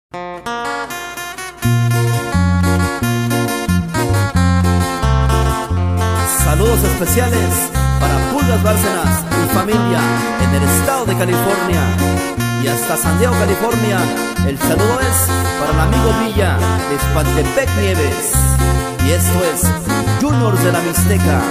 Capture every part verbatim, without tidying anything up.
Saludos especiales para Pulgas Bárcenas y familia en el estado de California y hasta San Diego, California. El saludo es para el amigo Villa de Espantepec Nieves. Y esto es Juniors de la Mixteca.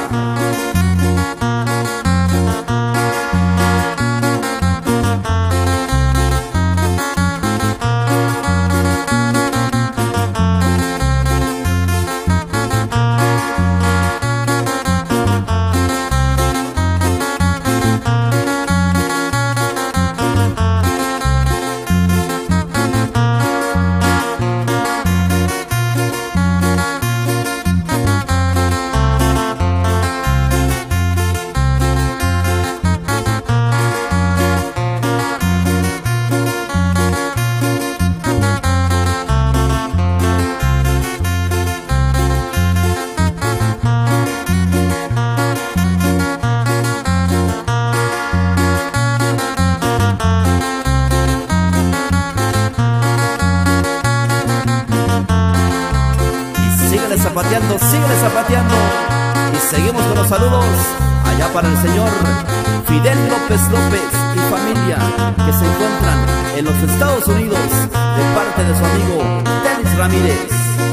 Zapateando, síguele zapateando. Y seguimos con los saludos allá para el señor Fidel López López y familia que se encuentran en los Estados Unidos de parte de su amigo Denis Ramírez.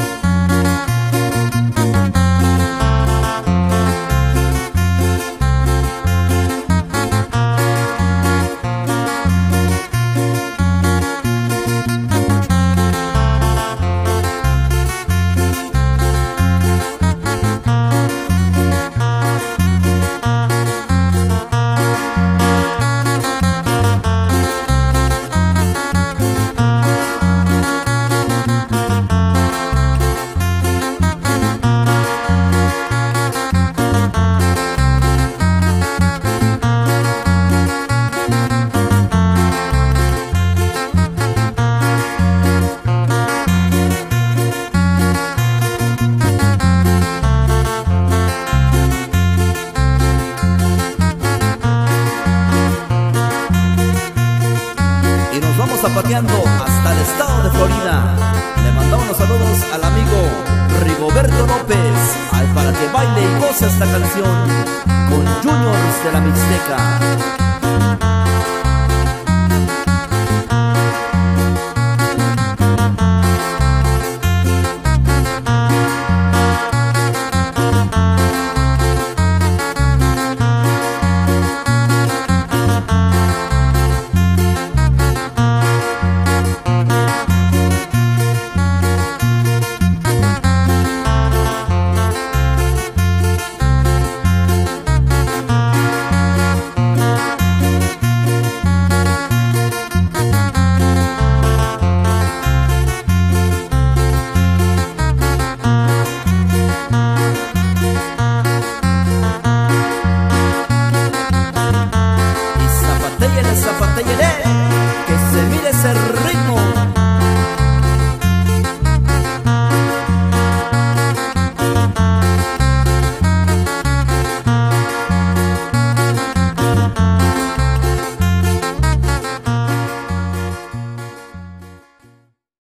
Zapateando hasta el estado de Florida. Le mandamos los saludos al amigo Rigoberto López, al para que baile y goce esta canción con Juniors de la Mixteca.